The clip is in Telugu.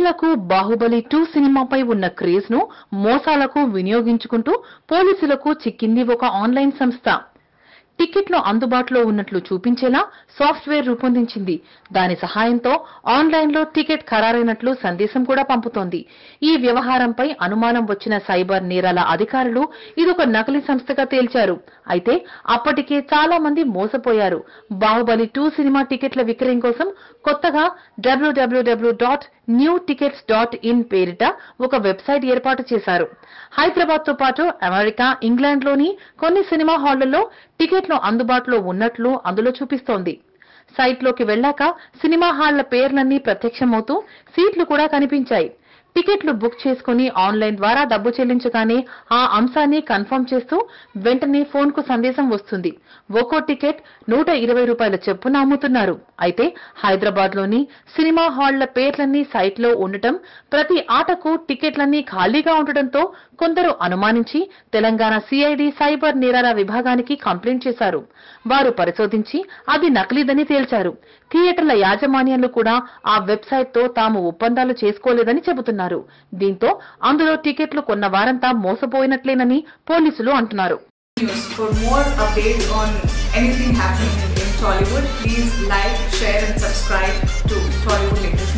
ఏళ్లకు బాహుబలి 2 సినిమాపై ఉన్న క్రేజ్ ను మోసాలకు వినియోగించుకుంటూ పోలీసులకు చిక్కింది ఒక ఆన్లైన్ సంస్థ. టికెట్లు అందుబాటులో ఉన్నట్లు చూపించేలా సాఫ్ట్వేర్ రూపొందించింది. దాని సహాయంతో ఆన్లైన్లో టికెట్ ఖరారైనట్లు సందేశం కూడా పంపుతోంది. ఈ వ్యవహారంపై అనుమానం వచ్చిన సైబర్ నేరాల అధికారులు ఇదొక నకిలీ సంస్థగా తేల్చారు. అయితే అప్పటికే చాలా మంది మోసపోయారు. బాహుబలి 2 సినిమా టికెట్ల విక్రయం కోసం కొత్తగా www.newtickets.in పేరిట ఒక వెబ్సైట్ ఏర్పాటు చేశారు. హైదరాబాద్ తో పాటు అమెరికా, ఇంగ్లాండ్లోని కొన్ని సినిమా హాళ్లలో టికెట్లు అందుబాటులో ఉన్నట్లు అందులో చూపిస్తోంది. సైట్లోకి వెళ్లాక సినిమా హాళ్ల పేర్లన్నీ ప్రత్యక్షమవుతూ సీట్లు కూడా కనిపించాయి. టికెట్లు బుక్ చేసుకుని ఆన్లైన్ ద్వారా డబ్బు చెల్లించగానే ఆ అంశాన్ని కన్ఫర్మ్ చేస్తూ వెంటనే ఫోన్కు సందేశం వస్తుంది. ఒక్కో టికెట్ ₹120 చొప్పున అమ్ముతున్నారు. అయితే హైదరాబాద్లోని సినిమా హాళ్ల పేర్లన్నీ సైట్లో ఉండటం, ప్రతి ఆటకు టికెట్లన్నీ ఖాళీగా ఉండటంతో కొందరు అనుమానించి తెలంగాణ సిఐడి సైబర్ నేరాల విభాగానికి కంప్లైంట్ చేశారు. వారు పరిశోధించి అది నకిలీదని తేల్చారు. థియేటర్ల యాజమాన్యాలు కూడా ఆ వెబ్సైట్తో తాము ఒప్పందాలు చేసుకోలేదని చెబుతున్నారు. దీంతో అందులో టికెట్లు కొన్న వారంతా మోసపోయినట్లేనని పోలీసులు అంటున్నారు. For more updates on anything happening in Tollywood, please like, share and subscribe to Tollywood Latest.